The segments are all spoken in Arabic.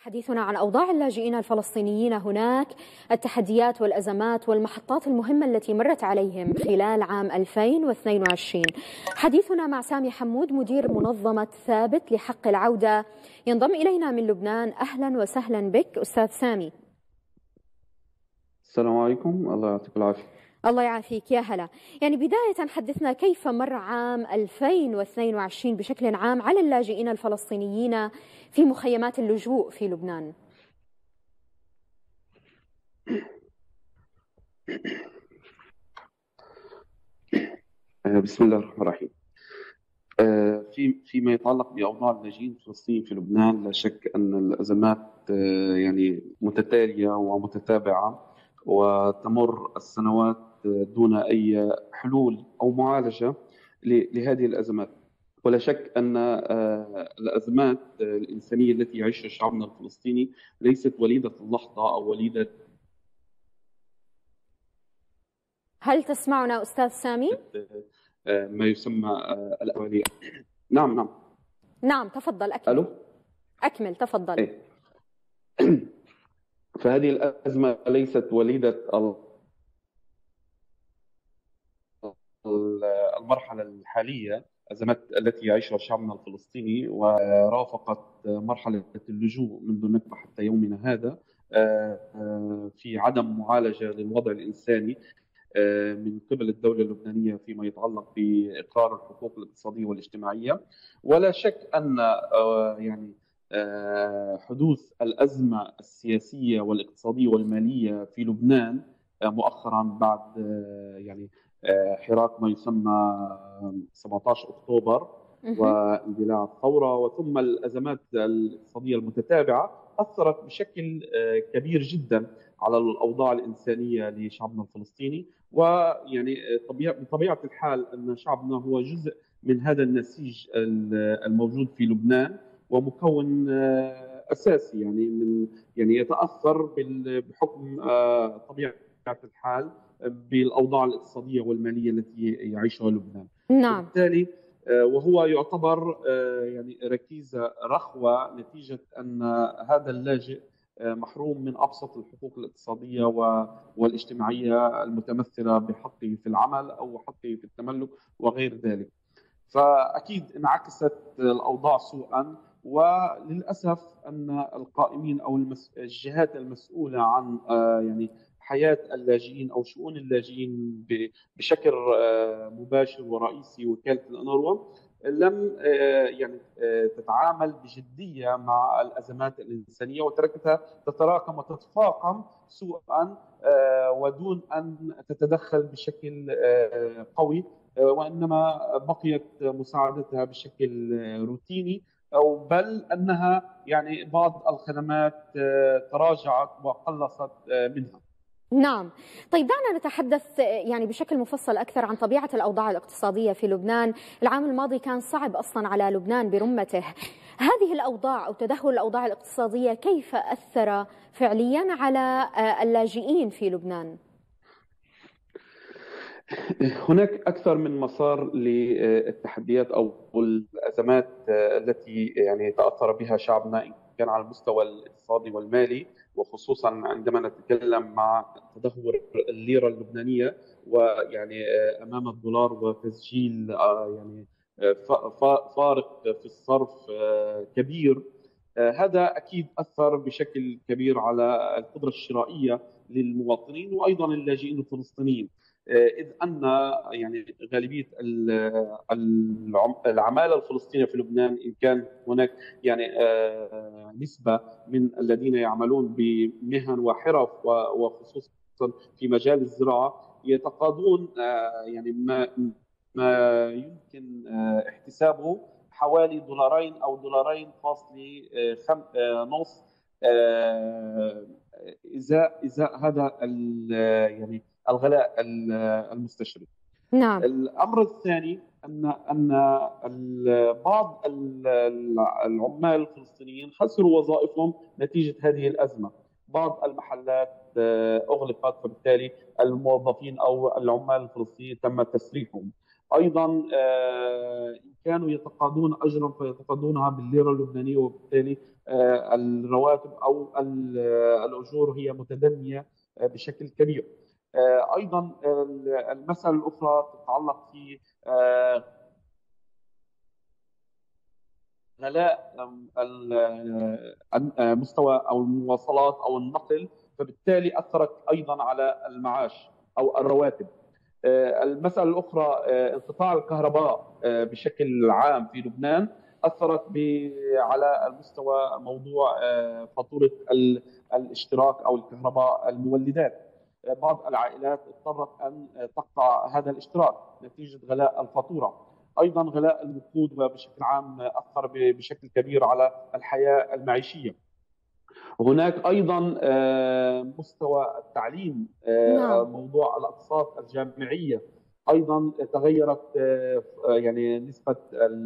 حديثنا عن أوضاع اللاجئين الفلسطينيين هناك، التحديات والأزمات والمحطات المهمة التي مرت عليهم خلال عام 2022. حديثنا مع سامي حمود مدير منظمة ثابت لحق العودة، ينضم إلينا من لبنان. أهلا وسهلا بك أستاذ سامي. السلام عليكم، الله يعطيك العافية. الله يعافيك، يا هلا. يعني بداية حدثنا كيف مر عام 2022 بشكل عام على اللاجئين الفلسطينيين في مخيمات اللجوء في لبنان. بسم الله الرحمن الرحيم. فيما يتعلق بأوضاع اللاجئين الفلسطينيين في لبنان، لا شك أن الأزمات يعني متتالية ومتتابعة، وتمر السنوات دون أي حلول أو معالجة لهذه الأزمات. ولا شك أن الأزمات الإنسانية التي يعيشها شعبنا الفلسطيني ليست وليدة اللحظة أو وليدة. هل تسمعنا أستاذ سامي؟ ما يسمى الأولية. نعم. نعم، تفضل أكمل. ألو؟ أكمل تفضل. إيه. فهذه الأزمة ليست وليدة المرحلة الحالية، أزمات التي يعيشها شعبنا الفلسطيني ورافقت مرحلة اللجوء منذ النكبة حتى يومنا هذا، في عدم معالجة للوضع الإنساني من قبل الدولة اللبنانية فيما يتعلق بإقرار الحقوق الاقتصادية والاجتماعية. ولا شك أن يعني حدوث الأزمة السياسية والاقتصادية والمالية في لبنان مؤخرا بعد يعني حراك ما يسمى 17 أكتوبر واندلاع الثورة، وثم الأزمات الاقتصادية المتتابعة أثرت بشكل كبير جدا على الأوضاع الإنسانية لشعبنا الفلسطيني. ويعني بطبيعة الحال أن شعبنا هو جزء من هذا النسيج الموجود في لبنان، ومكون أساسي يعني يتأثر بحكم طبيعة الحال بالأوضاع الاقتصادية والمالية التي يعيشها لبنان. نعم. بالتالي وهو يعتبر يعني ركيزة رخوة نتيجة أن هذا اللاجئ محروم من أبسط الحقوق الاقتصادية والاجتماعية المتمثلة بحقه في العمل أو حقه في التملك وغير ذلك. فأكيد انعكست الأوضاع سوءا، وللأسف أن القائمين أو الجهات المسؤولة عن يعني حياة اللاجئين أو شؤون اللاجئين بشكل مباشر ورئيسي، وكالة الأونروا، لم يعني تتعامل بجدية مع الأزمات الإنسانية، وتركتها تتراكم وتتفاقم سوءا ودون أن تتدخل بشكل قوي، وإنما بقيت مساعدتها بشكل روتيني، أو بل أنها يعني بعض الخدمات تراجعت وقلصت منها. نعم. طيب دعنا نتحدث يعني بشكل مفصل أكثر عن طبيعة الأوضاع الاقتصادية في لبنان. العام الماضي كان صعب أصلا على لبنان برمته. هذه الأوضاع أو تدهور الأوضاع الاقتصادية كيف أثر فعليا على اللاجئين في لبنان؟ هناك أكثر من مسار للتحديات أو الأزمات التي يعني تأثر بها شعبنا، إن كان على المستوى الاقتصادي والمالي، وخصوصا عندما نتكلم مع تدهور الليرة اللبنانية، ويعني أمام الدولار وتسجيل يعني فارق في الصرف كبير. هذا أكيد أثر بشكل كبير على القدرة الشرائية للمواطنين وأيضا اللاجئين الفلسطينيين، إذ أن يعني غالبية العمالة الفلسطينية في لبنان، إن كان هناك يعني نسبة من الذين يعملون بمهن وحرف وخصوصا في مجال الزراعة، يتقاضون يعني ما يمكن احتسابه حوالي $2 أو $2.5 إزاء هذا يعني الغلاء المستشري. نعم. الأمر الثاني أن بعض العمال الفلسطينيين خسروا وظائفهم نتيجة هذه الأزمة. بعض المحلات أغلقت، فبالتالي الموظفين أو العمال الفلسطينيين تم تسريحهم. ايضا ان كانوا يتقاضون اجرا فيتقاضونها بالليره اللبنانيه، وبالتالي الرواتب او الاجور هي متدنيه بشكل كبير. ايضا المساله الاخرى تتعلق في غلاء مستوى او المواصلات او النقل، فبالتالي اثرت ايضا على المعاش او الرواتب. المساله الاخرى انقطاع الكهرباء بشكل عام في لبنان اثرت على المستوى موضوع فاتوره الاشتراك او الكهرباء المولدات. بعض العائلات اضطرت ان تقطع هذا الاشتراك نتيجه غلاء الفاتوره. ايضا غلاء الوقود بشكل عام اثر بشكل كبير على الحياه المعيشيه. هناك ايضا مستوى التعليم، نعم. موضوع الاقساط الجامعيه ايضا تغيرت، يعني نسبه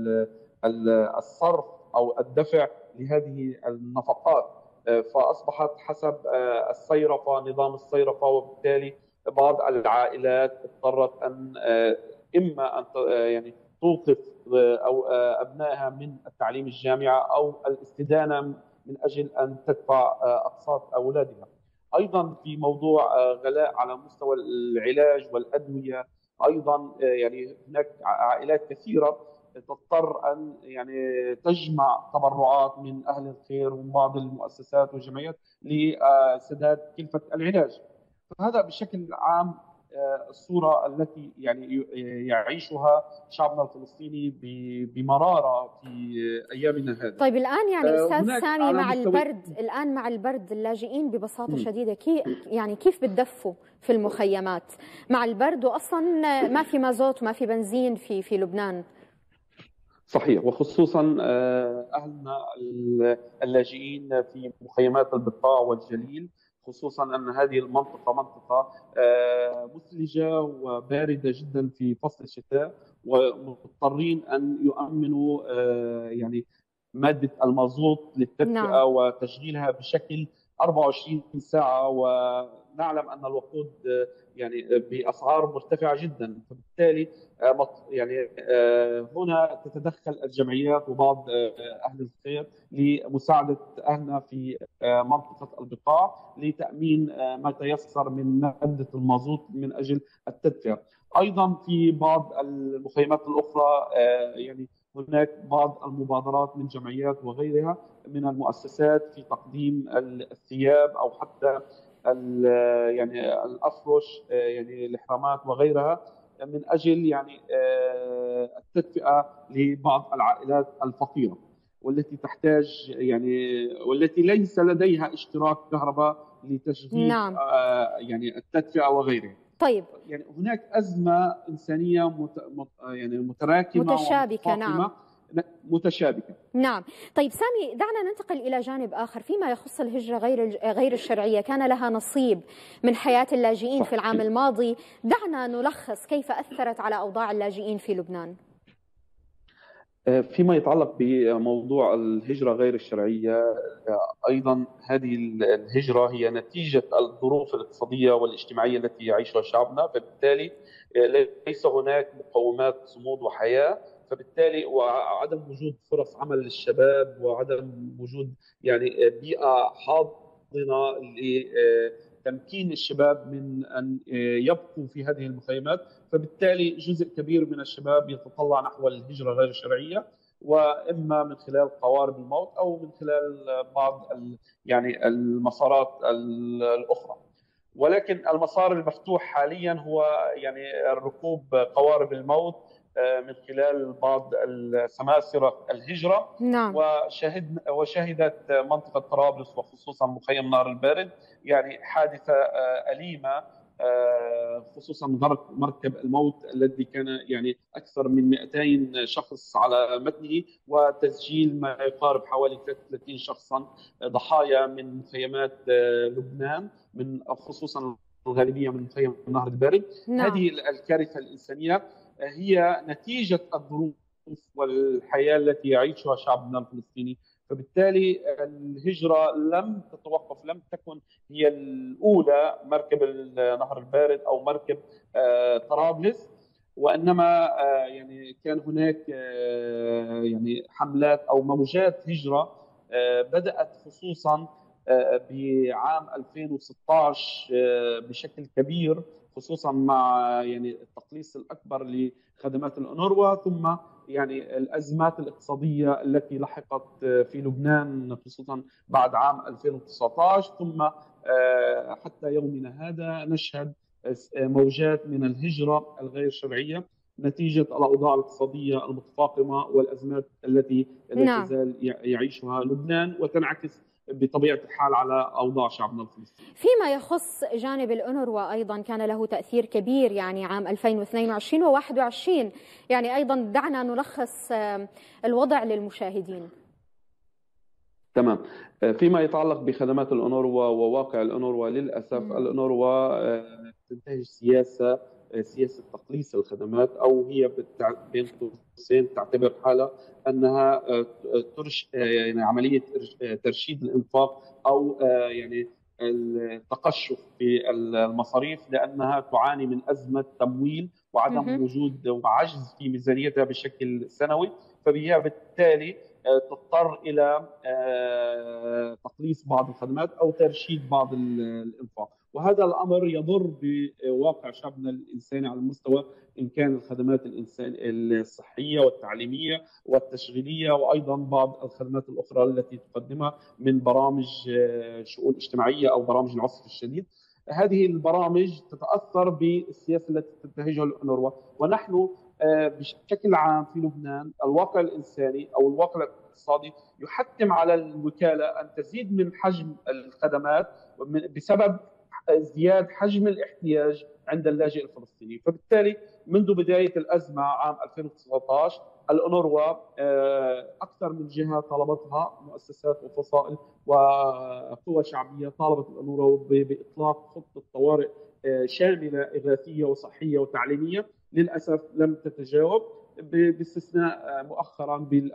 الصرف او الدفع لهذه النفقات، فاصبحت حسب الصيرفه، نظام الصيرفه، وبالتالي بعض العائلات اضطرت ان اما ان يعني توقف او ابنائها من التعليم الجامعه او الاستدانه من اجل ان تدفع اقساط اولادها. ايضا في موضوع غلاء على مستوى العلاج والادويه، ايضا يعني هناك عائلات كثيره تضطر ان يعني تجمع تبرعات من اهل الخير ومن بعض المؤسسات والجمعيات لسداد كلفه العلاج. فهذا بشكل عام الصورة التي يعني يعيشها شعبنا الفلسطيني بمرارة في أيامنا هذه. طيب الآن يعني أستاذ سامي، على مع مستوى الآن مع البرد اللاجئين ببساطة شديدة كيف بتدفوا في المخيمات مع البرد، وأصلا ما في مازوت وما في بنزين في لبنان؟ صحيح، وخصوصا أهلنا اللاجئين في مخيمات البقاع والجليل، خصوصا أن هذه المنطقة منطقة مثلجة وباردة جدا في فصل الشتاء، ومضطرين أن يؤمنوا يعني مادة المازوت نعم. للتدفئة وتشغيلها بشكل 24 ساعة، ونعلم أن الوقود يعني بأسعار مرتفعة جدا. فبالتالي يعني هنا تتدخل الجمعيات وبعض أهل الخير لمساعدة أهلنا في منطقة البقاع لتأمين ما تيسر من مادة المازوت من أجل التدفئة. أيضا في بعض المخيمات الأخرى يعني هناك بعض المبادرات من جمعيات وغيرها من المؤسسات في تقديم الثياب أو حتى يعني الأفرش، يعني الإحرامات وغيرها، من أجل يعني التدفئة لبعض العائلات الفقيرة والتي تحتاج يعني والتي ليس لديها اشتراك كهرباء لتشغيل نعم. يعني التدفئة وغيرها. طيب يعني هناك أزمة إنسانية يعني متراكمة متشابكة. ومتفاقمة، نعم. متشابكة. نعم. طيب سامي، دعنا ننتقل إلى جانب آخر فيما يخص الهجرة غير الشرعية، كان لها نصيب من حياة اللاجئين في العام الماضي. دعنا نلخص كيف أثرت على أوضاع اللاجئين في لبنان. فيما يتعلق بموضوع الهجرة غير الشرعية، أيضا هذه الهجرة هي نتيجة الظروف الاقتصادية والاجتماعية التي يعيشها شعبنا، فبالتالي ليس هناك مقومات صمود وحياة، فبالتالي وعدم وجود فرص عمل للشباب، وعدم وجود يعني بيئة حاضنة لتمكين الشباب من أن يبقوا في هذه المخيمات. فبالتالي جزء كبير من الشباب يتطلع نحو الهجرة غير الشرعية، وإما من خلال قوارب الموت أو من خلال بعض يعني المسارات الأخرى. ولكن المسار المفتوح حاليا هو يعني ركوب قوارب الموت من خلال بعض سماسرة الهجرة. نعم. وشهدت منطقة طرابلس وخصوصا مخيم نهر البارد يعني حادثة أليمة، خصوصا غرق مركب الموت الذي كان يعني أكثر من 200 شخص على متنه، وتسجيل ما يقارب حوالي 33 شخصا ضحايا من مخيمات لبنان، من خصوصا الغالبية من مخيم نهر البارد. نعم. هذه الكارثة الإنسانية هي نتيجة الظروف والحياة التي يعيشها شعبنا الفلسطيني. فبالتالي الهجرة لم تتوقف، لم تكن هي الأولى مركب نهر البارد أو مركب طرابلس. وإنما يعني كان هناك يعني حملات أو موجات هجرة بدأت خصوصا بعام 2016 بشكل كبير، خصوصا مع يعني التقليص الأكبر لخدمات الأونروا، ثم يعني الأزمات الاقتصادية التي لحقت في لبنان خصوصا بعد عام 2019، ثم حتى يومنا هذا نشهد موجات من الهجرة الغير شرعية نتيجة الأوضاع الاقتصادية المتفاقمة والأزمات التي لا نعم. تزال يعيشها لبنان، وتنعكس بطبيعة الحال على أوضاع شعبنا الفلسطيني. فيما يخص جانب الأونروا أيضا كان له تأثير كبير، يعني عام 2022 و21، يعني أيضا دعنا نلخص الوضع للمشاهدين. تمام. فيما يتعلق بخدمات الأونروا وواقع الأونروا، للأسف الأونروا تنتهج سياسة تقليص الخدمات، أو هي بين قوسين تعتبر حالها أنها يعني عملية ترشيد الإنفاق، أو يعني التقشف في المصاريف، لأنها تعاني من أزمة تمويل وعدم وجود وعجز في ميزانيتها بشكل سنوي، فبالتالي تضطر إلى تقليص بعض الخدمات أو ترشيد بعض الإنفاق، وهذا الأمر يضر بواقع شعبنا الإنساني على المستوى إن كان الخدمات الصحية والتعليمية والتشغيلية، وأيضا بعض الخدمات الأخرى التي تقدمها من برامج شؤون اجتماعية أو برامج العصف الشديد. هذه البرامج تتأثر بالسياسة التي تنتهجها الأونروا، ونحن بشكل عام في لبنان الواقع الإنساني أو الواقع الاقتصادي يحتم على الوكالة أن تزيد من حجم الخدمات بسبب ازدياد حجم الاحتياج عند اللاجئ الفلسطيني. فبالتالي منذ بداية الأزمة عام 2019 الأونروا أكثر من جهة طلبتها، مؤسسات وفصائل وقوى شعبية طالبت الأونروا بإطلاق خطة طوارئ شاملة إغاثية وصحية وتعليمية. للأسف لم تتجاوب، باستثناء مؤخرا بال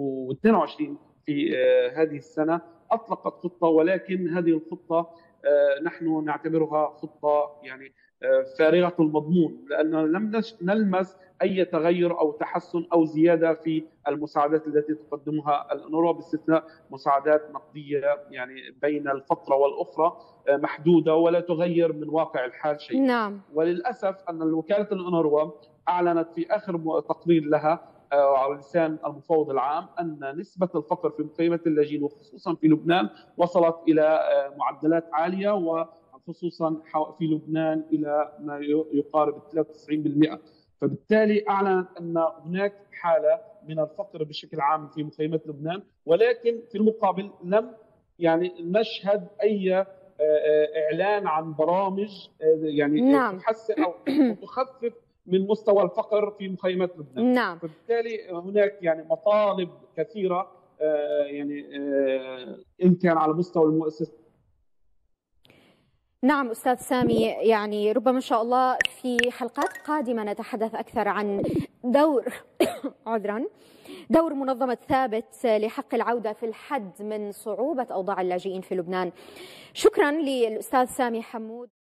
2022 في هذه السنة أطلقت خطة، ولكن هذه الخطة نحن نعتبرها خطة يعني فارغة المضمون، لأننا لم نلمس أي تغير أو تحسن أو زيادة في المساعدات التي تقدمها الأونروا، باستثناء مساعدات نقدية يعني بين الفترة والأخرى محدودة ولا تغير من واقع الحال شيء. نعم. وللأسف أن وكالة الأونروا أعلنت في آخر تقرير لها على لسان المفوض العام أن نسبة الفقر في مخيمة اللاجئين وخصوصا في لبنان وصلت إلى معدلات عالية، وخصوصا في لبنان إلى ما يقارب 93%. فبالتالي أعلنت أن هناك حالة من الفقر بشكل عام في مخيمات لبنان، ولكن في المقابل لم يعني نشهد أي إعلان عن برامج يعني نعم. تحسن أو تخفف من مستوى الفقر في مخيمات لبنان. نعم. فبالتالي هناك يعني مطالب كثيرة يعني إن كان على مستوى المؤسسة. نعم أستاذ سامي، يعني ربما إن شاء الله في حلقات قادمة نتحدث أكثر عن دور منظمة ثابت لحق العودة في الحد من صعوبة أوضاع اللاجئين في لبنان. شكرا للأستاذ سامي حمود.